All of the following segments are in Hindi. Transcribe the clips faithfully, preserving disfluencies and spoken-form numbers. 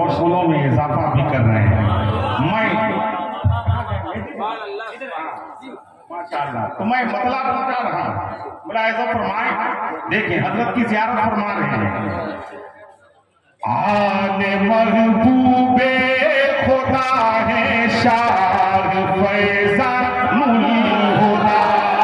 मौसूलों में इजाफा भी कर रहे हैं। मैं तो मैं मतलब बता रहा हूँ, बोला ऐसा फरमाए। देखिए हजरत की ज़ियारत फरमा रहे हैं। आने महबूबे खुदा है शाह फैज़ानुल हुदा,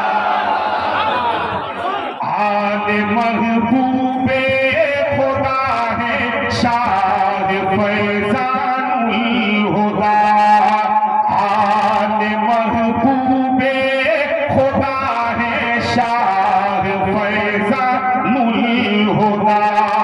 आने महबूबे खुदा है शाह फैज़ानुल हुदा, आने महबूबे खुदा है शाह फैज़ानुल हुदा,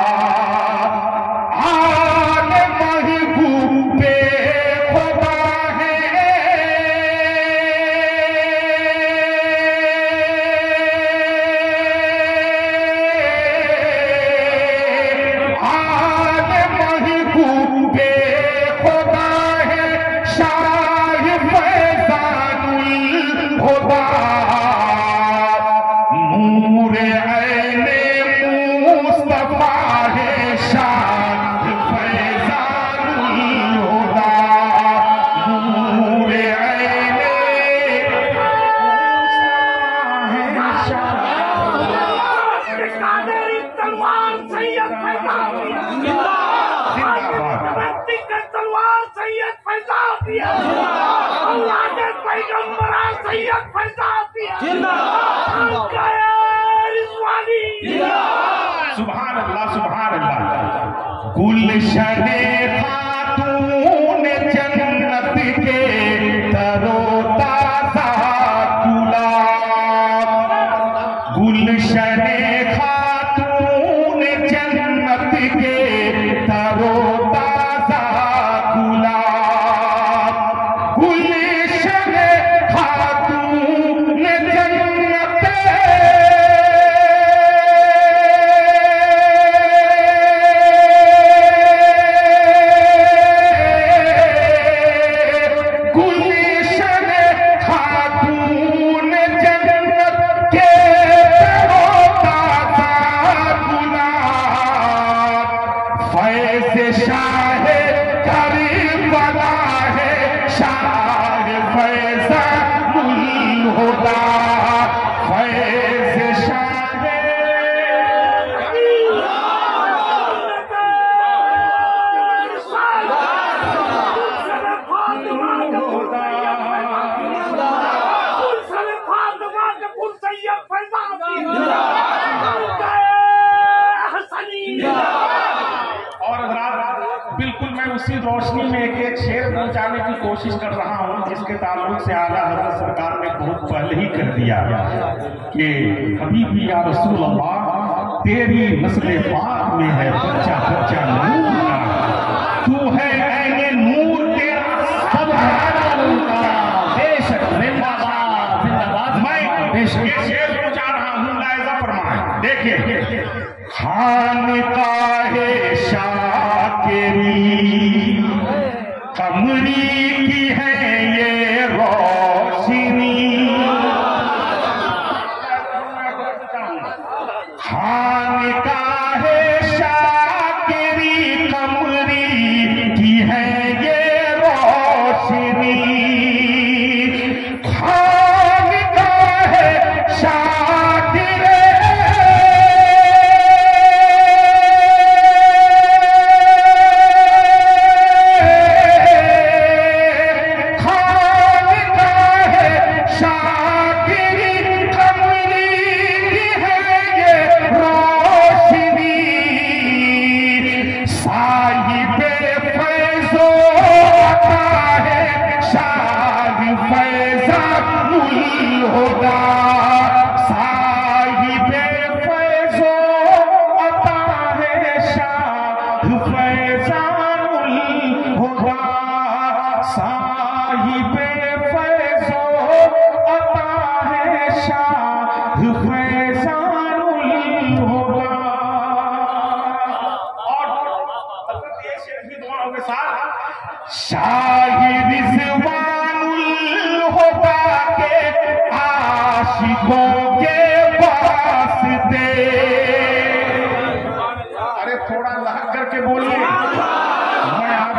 सुभान अल्लाह सुभान अल्लाह। गुलशने खातून जन्नत के तरोताजा गुलाब, गुलशने खातून जन्नत के तरोताजा गुलाब, गुलशने खातून जन्नत उसी रोशनी में एक एक शेर पहुंचाने की कोशिश कर रहा हूं, जिसके ताल्लुक से आला हज़रत सरकार ने बहुत पहले ही कर दिया कि हबीबी या रसूल अल्लाह तेरी नस्ल पाक में है बच्चा बच्चा नूर का, तू है ऐने नूर तेरा सब का, बेशक जिंदाबाद जिंदाबाद। मैं बेशक शेर पहुंचा रहा हूं, लाइज़ा फरमाए। देखिए खानकाहे शाकिरी कमरी की है ये रोशनी, खानकाहे शाकिरी कमरी की है ये रोशनी, खानकाहे शाकिरी शाही रिज़वानुल हुदा के आशिकों के वास्ते। अरे थोड़ा लहक करके बोलिए, मैं आप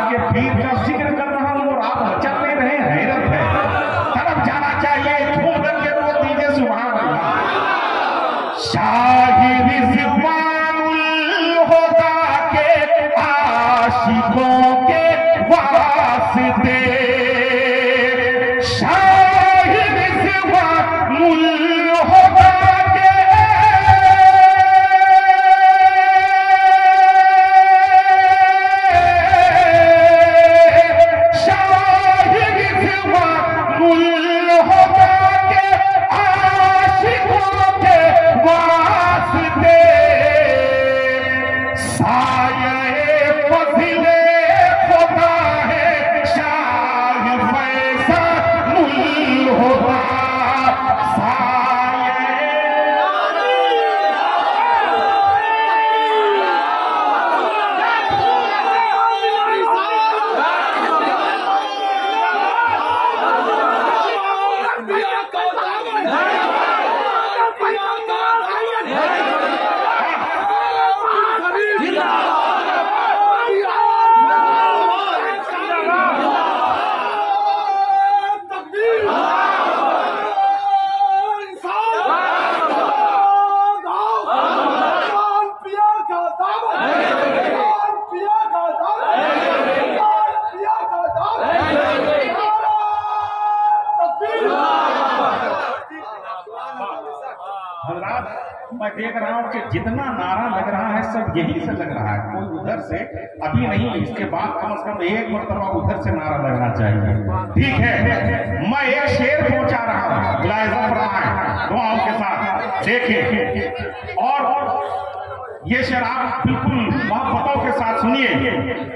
देख रहा हूँ कि जितना नारा लग रहा है सब यही से लग रहा है, कोई उधर से अभी नहीं, इसके बाद कम से कम एक मरतबा उधर से नारा लगना चाहिए। ठीक है, मैं एक शेर पहुंचा रहा हूँ, मुलाहिजा फरमाएं दुआओं के साथ। देखिए, और ये शेर आप बिल्कुल मोहब्बतों के साथ सुनिए।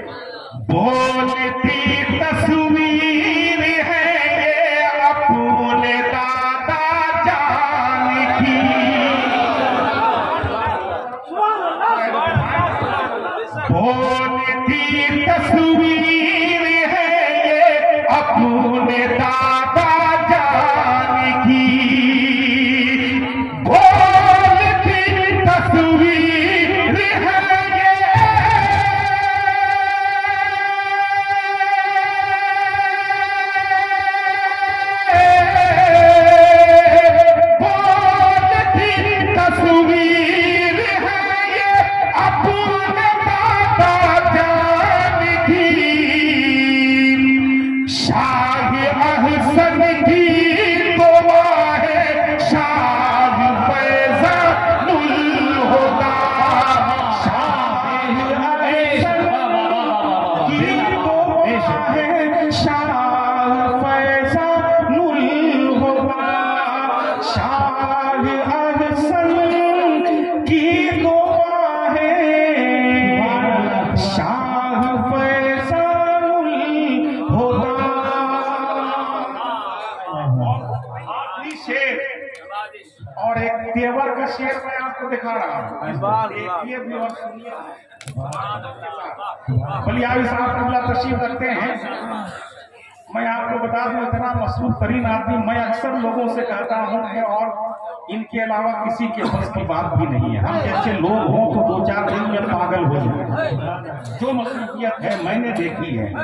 बोलती तस्वीर है ये अपने दादा जान की, बोलती तस्वीर है ये अपने दादा जान की, बोलती तस्वीर है ये तस्वीर है ये अपने दादा जान की, शाह अहसन की दुआ है शाह फैज़ानुल हुदा, शाह अहसन की दुआ है शाह फैज़ानुल हुदा, शाह की दुआ है शाह फैज़ानुल हुदा। शेर और एक तेवर का शेर मैं आपको दिखा रहा हूँ, देखिए भी और सुनिए। बलियावी साहब कबला तशरीफ रखते हैं। मैं आपको बता दूं, इतना मशहूर तरीन आदमी मैं अक्सर लोगों से कहता हूं कि और इनके अलावा किसी के बस की बात भी नहीं है। हम जैसे लोग हों तो दो चार दिन में पागल हो जाए। जो मसरूफियत है मैंने देखी है,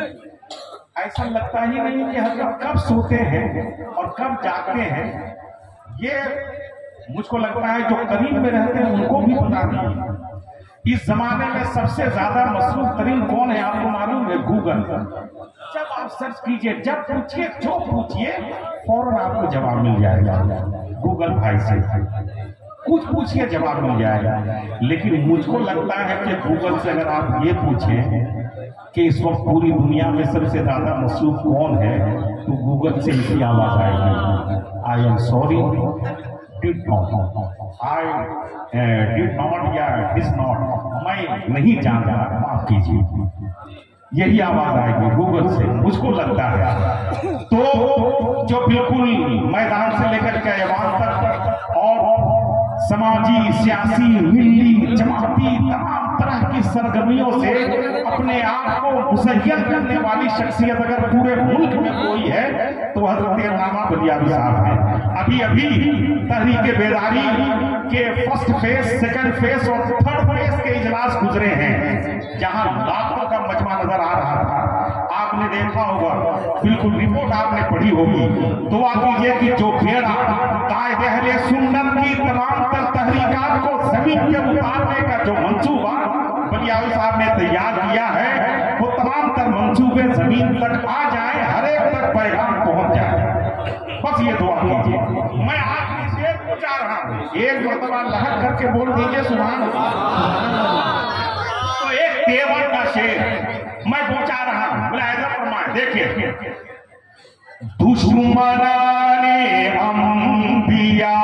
ऐसा लगता ही नहीं कि हजरत कब सोते हैं और कब जागते हैं। ये मुझको लगता है जो करीब में रहते हैं उनको भी पता नहीं। इस जमाने में सबसे ज्यादा मशहूर तरीन कौन है आपको मालूम है? गूगल। जब आप सर्च कीजिए, जब पूछिए, जो पूछिए फौरन आपको जवाब मिल जाएगा गूगल भाई से। कुछ पूछिए जवाब मिल जाएगा। लेकिन मुझको लगता है कि गूगल से अगर आप ये पूछें कि इस वक्त पूरी दुनिया में सबसे ज्यादा मशहूर कौन है, तो गूगल से इसी आवाज आएगी, I am sorry, did not, I did not या डिड नॉट, मैं नहीं जानता, माफ कीजिए। यही आवाज आएगी गूगल से, मुझको लगता है। तो जो बिल्कुल मैदान से लेकर के ऐवान तक और समाजी, सियासी, मिली, जमाती तमाम तरह की सरगर्मियों से अपने आप को मुसय्यन करने वाली शख्सियत अगर पूरे मुल्क में कोई है तो हजरत अल्लामा बलियावी साहब है। अभी अभी तहरीक बेदारी के फर्स्ट फेज, सेकंड फेज और थर्ड फेज के इजलास गुजरे हैं, जहां लाखों का मजमा नजर आ रहा था। आपने देखा होगा, बिल्कुल रिपोर्ट आपने पढ़ी होगी। दुआ कीजिए कि जो बेड़ा कायदे अहले सुन्नत की तमाम तर तहरीकात को जमीन के उतारने का जो मंसूबा बलियावी साहब ने तैयार किया है, वो तमाम तर मंसूबे जमीन तक आ जाए, हर एक तक पैगाम पहुंच जाए। बस ये दुआ कीजिए। मैं आपकी शेर पहुंचा रहा हूँ, एक मरतबा लहक करके बोल दीजिए सुभान अल्लाह। तो एक तेवर का शेर मैं पहुंचा रहा हूँ, मुलाहिजा फरमाएं। देखिए, दुश्मनाने अंबिया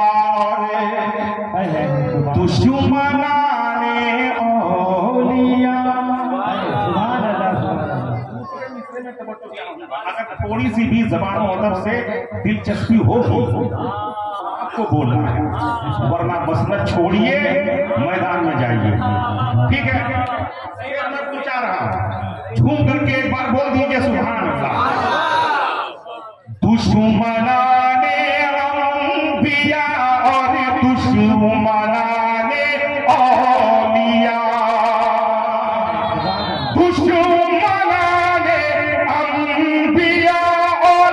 दुश्मनाने औलिया। अगर थोड़ी सी भी जबान अदब से दिलचस्पी होगी आपको बोलना है, वरना मसनद छोड़िए, मैदान में जाइए। ठीक है, ये मैं पूछा रहा हूं, झूम करके एक बार बोल दीजिए सुभान अल्लाह। दुश्मनाने अंबिया और दुश्मनाने औलिया, दुश्मनाने अंबिया और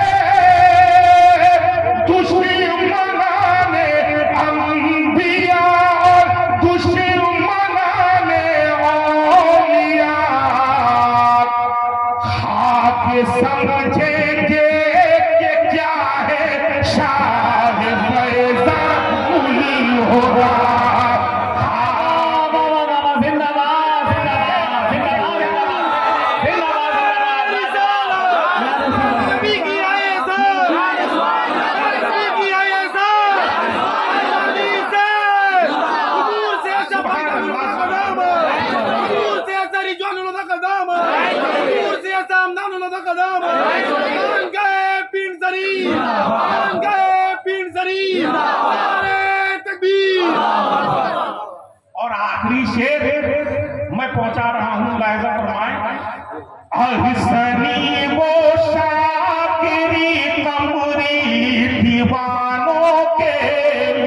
दुश्मनाने अंबिया और आखिरी शेर मैं पहुंचा रहा हूं, लायजा फरमाए, अहसनी वो शाकिरी तमरी दीवानों के